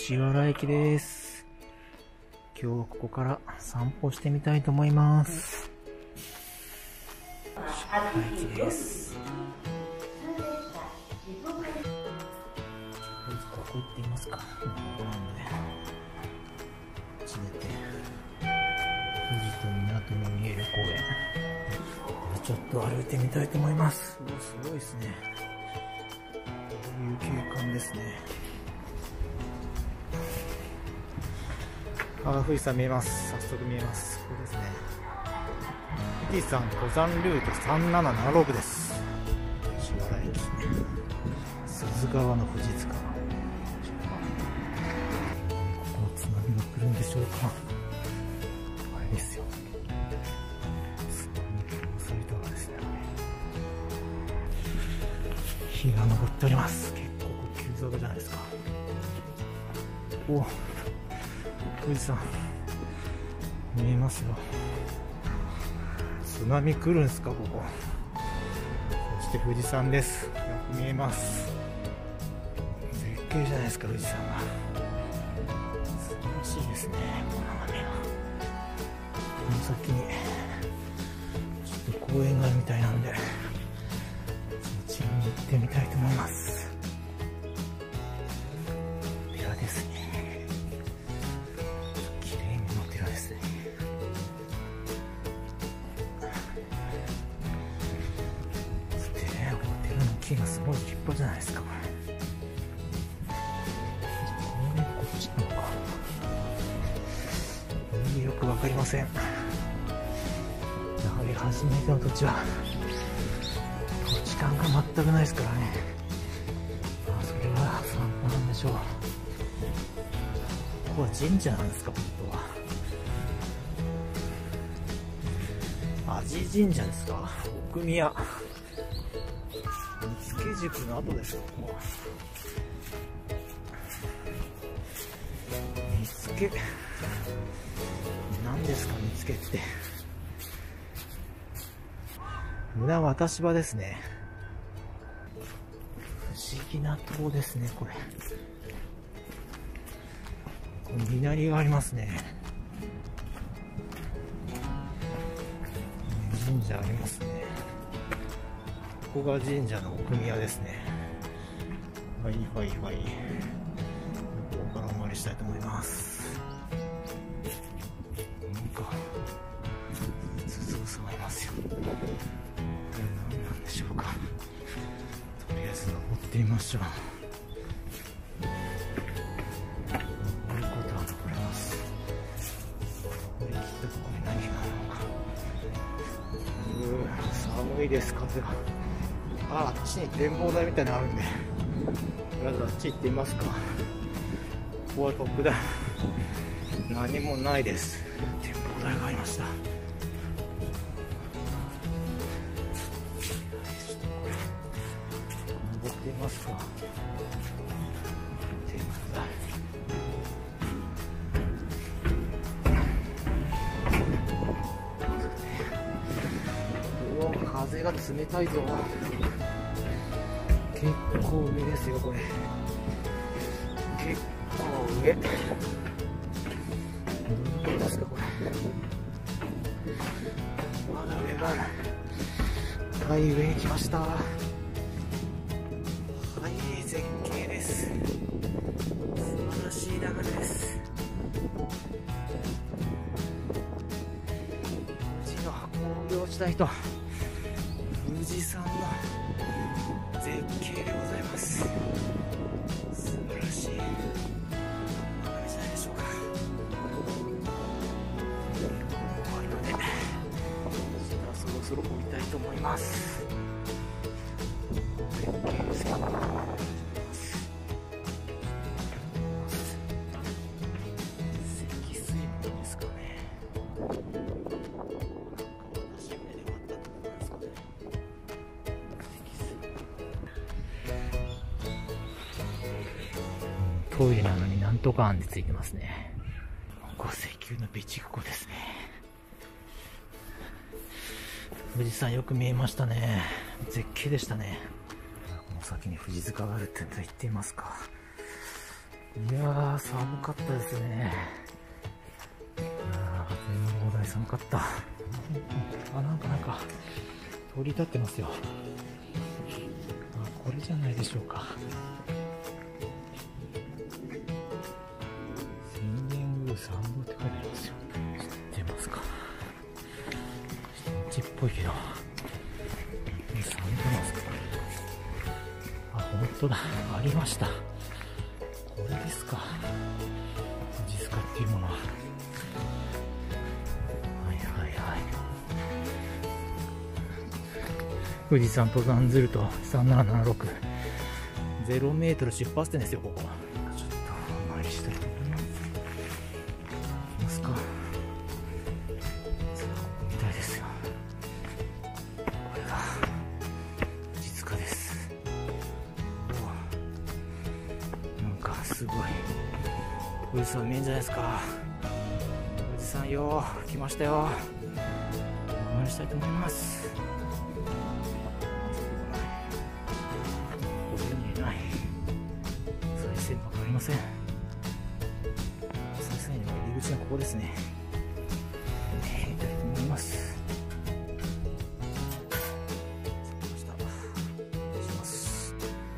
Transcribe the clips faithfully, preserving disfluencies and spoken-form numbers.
藤原駅です。今日はここから散歩してみたいと思います。藤原駅です。どこ行っていますか。ここなんで、こっち出て、富士と港の見える公園。ちょっと歩いてみたいと思います。お、すごいですね。こういう景観ですね。あ、富士山見えます。早速見えます。ここですね。富士山登山ルートさんなななろくです。藤原駅。鈴川の富士塚。ここ津波が来るんでしょうか。あれですよ。津波が襲いたわですね。日が昇っております。結構急坂じゃないですか。お、富士山見えますよ。津波来るんすか、ここ。そして富士山です。よく見えます。絶景じゃないですか、富士山が。素晴らしいですね、この眺めは。この先にちょっと公園があるみたいなんで、そちらに行ってみたいと思います。お寺ですね。木がすごい立派じゃないですか、これ。これこっちなのか。よくわかりません。やはり初めての土地は土地感が全くないですからね。まあそれは散歩なんでしょう。ここは神社なんですか、本当は。阿字神社ですか。奥宮。見附塾の後ですよ、ここは。見附、何ですか、見附って。村渡し場ですね。不思議な塔ですね、これ。ここに稲荷がありますね。神社ありますね。ここが神社の奥宮ですね。はいはいはい。向こうからお参りしたいと思います。なんか鈴がいますよ。これ何なんでしょうか。とりあえず登ってみましょう。登ることは登れます。登りきったところに何があるのか。うー、寒いです、風が。あ、あっちに展望台みたいなのあるんで、とりあえずあっち行ってみますか。ここはトップだ。何もないです。展望台がありました。登ってみますか。展望台。うわ、風が冷たいぞ。結構上ですよ、これ。結構上。どうですか、これ。まだ上がある。はい、上に来ました。はい、絶景です。素晴らしい眺めです。うちの箱工業地帯と富士山の絶景でございます。素晴らしい眺めじゃないでしょうか。怖いので、そろそろ降りたいと思います。絶景ですけど、積水門ですかね。トイレなのになんとか案でついてますね。ここ石油の備蓄庫ですね。富士山よく見えましたね。絶景でしたね。この先に富士塚があるって言っていますか。 いやー、寒かったですね。あー、展望台寒かった。あ、なんかなんか、鳥立ってますよ。あ、これじゃないでしょうか。千円宮参道って書いてありますよ。知ってますか？人んちっぽいけど、参道なんですか？あ、本当だ。ありました。これですか。富士スカっていうものは。はいはいはい。富士山登山ズルトさんなななろく。ゼロメートル出発点ですよ、ここ。ちょっとお参りしたいと思います。行きますか。さあ、ここみたいですよ。これが富士塚です。なんかすごい富士山見えんじゃないですか。富士山よー、来ましたよ。お参りしたいと思います。再生わかりません。再生の入り口はここですね。えー、いただきと思います。失礼します。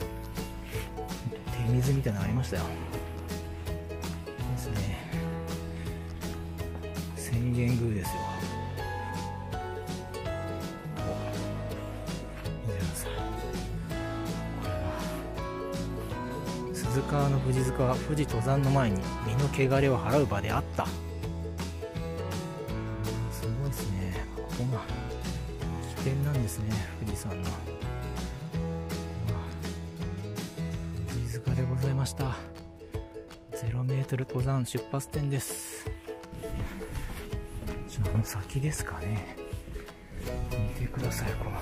手水みたいなのありましたよ。ですね。千円宮ですよ。見てください。鈴川の富士塚は富士登山の前に身の汚れを払う場であった。すごいですね。ここが起点なんですね、富士山の。富士塚でございました。ゼロメートル登山出発点です。あの先ですかね。見てください、このこのなん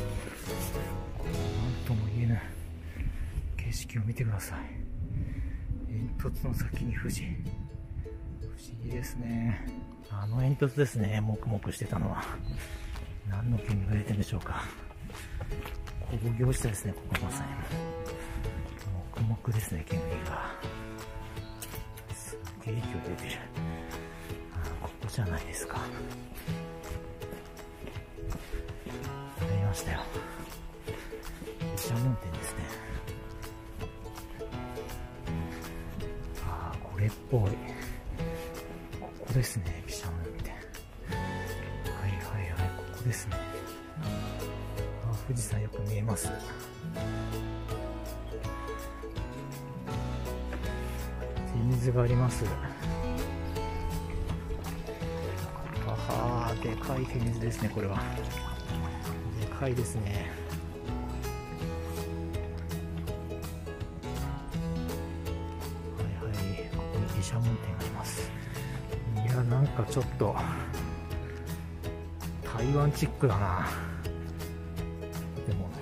とも言えない景色を見てください。煙突の先に富士。不思議ですね。あの煙突ですね、もくもくしてたのは。何の煙が出てるんでしょうか。工業地帯ですね、ここまさに。もくもくですね、煙が。すげえ勢い出てる。あ、ここじゃないですか。ありましたよ。毘沙門天ですね。これっぽい。ここですね、毘沙門天。はいはいはい、ここですね。あ、富士山よく見えます。手水があります。あはー、でかい手水ですね、これは。でかいですね。毘沙門天があります。いや、なんかちょっと台湾チックだな。でも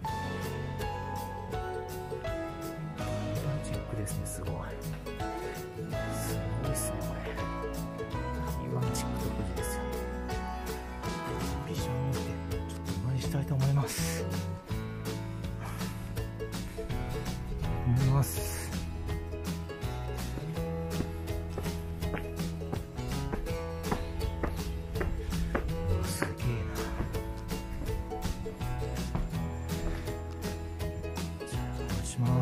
台湾チックですね。すごいすごいですね、これ。台湾チックと富士ですよ。毘沙門天、ちょっとお参りしたいと思います思いますします。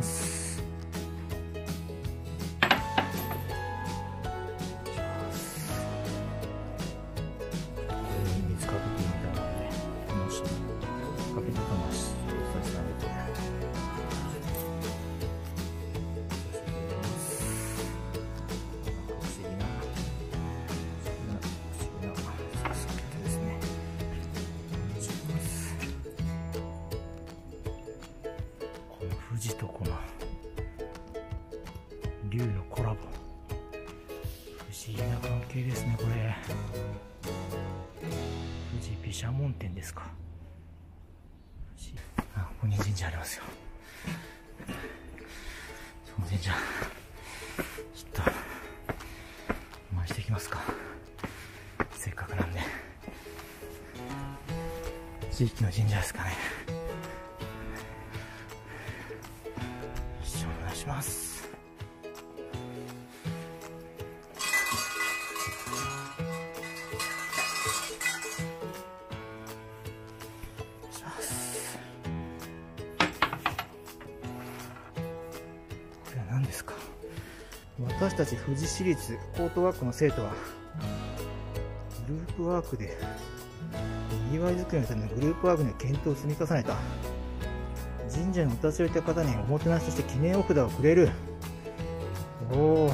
これに水かけてみたので、もしかけたかもしれないですね。不思議な、不思議な、不思議な、さけてですね。この富士とこの竜のコラボ、不思議な関係ですね、これ。富士毘沙門天ですか。あ、ここに神社ありますよ。その神社ちょっとお参りしていきますか。せっかくなんで。地域の神社ですかね。お願いします。 私たち富士市立高等学校の生徒はグループワークでにぎわい作りのためのグループワークの検討を積み重ねた。神社にお立ち寄りた方におもてなしとして記念お札をくれる。おお、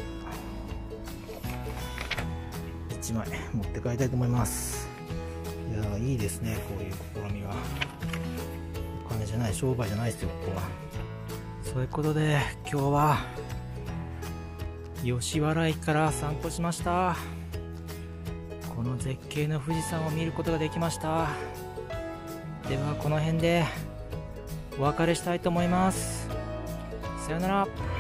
いちまい持って帰りたいと思います。いやー、いいですね、こういう試みは。お金じゃない、商売じゃないですよ、ここは。そういうことで今日は吉原駅から散歩しました。この絶景の富士山を見ることができました。ではこの辺でお別れしたいと思います。さよなら。